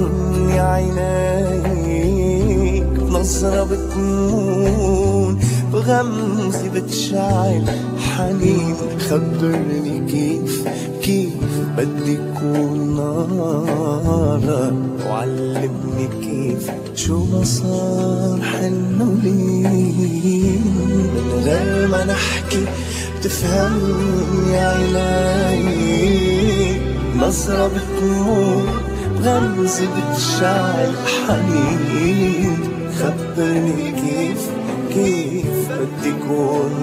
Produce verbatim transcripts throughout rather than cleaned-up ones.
تفهمني عينيك، بنظرة بتمون، بغمزة بتشعل حنين. خبرني كيف كيف بدي كون نارك، وعلمني كيف شو ما صار حلو لي. من غير ما نحكي بتفهمني عينيك، نظرة بتمون، بغمزة بتشعل حنين. خبرني كيف كيف بدي كون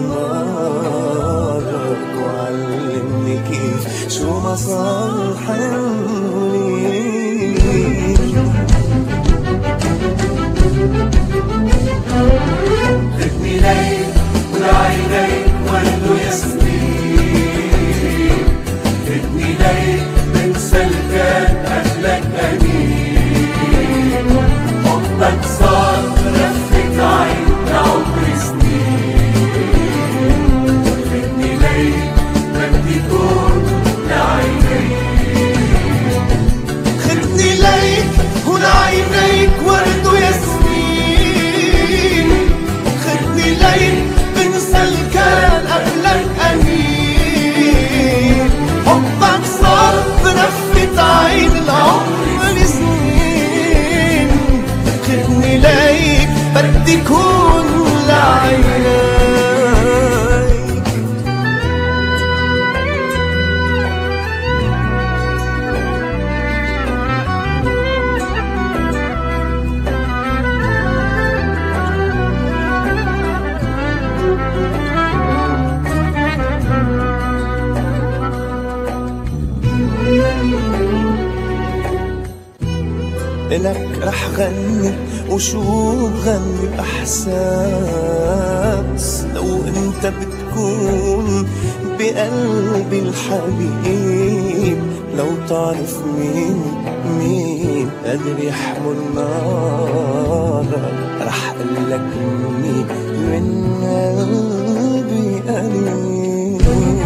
نارك، وعلمني كيف شو ما صار حلو لي. خدني ليك ولعينيك ورد وياسمين، خدني ليك بنسى الكان أهلك أمين. حبك صار رفة عين لعمر سنين، خدني ليك بدي كون لعينيك. خدني ليك ولعينيك ورد وياسمين، خدني ليك بنسى الكان أهلك أمين. حبك صار برفة عين العمر سنين، خدني ليك بدي كون لعينيك. إلك رح غني وشو بغني بإحساس، لو انت بتكون بقلبي الحبيب. لو تعرف مين مين قادر يحمل نارك، رح قلك مين من قلبي قريب.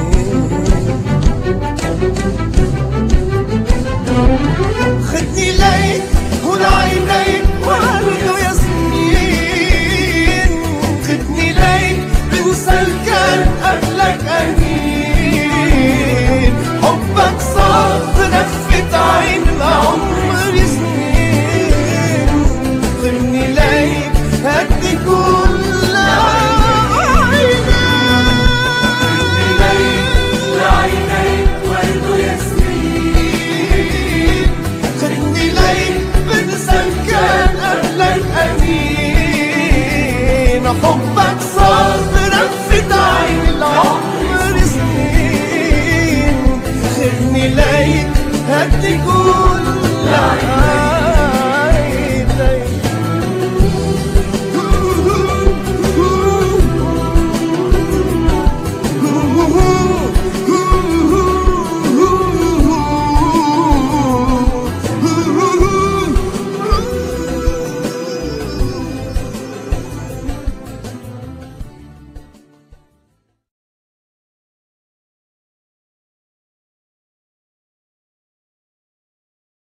خدني ليك ولعينيك ورد وياسمين، خدني ليك بنسى الكان قبلك أمين. حبك صار برفة عين العمر سنين، خدني ليك هدي كل عينيك. خدني ليك لعينيك ورد وياسمين، خدني ليك بنسى الكان قبلك أمين. حبك صار برفة عين العمر سنين، خدني ليك هدي كل عينيك.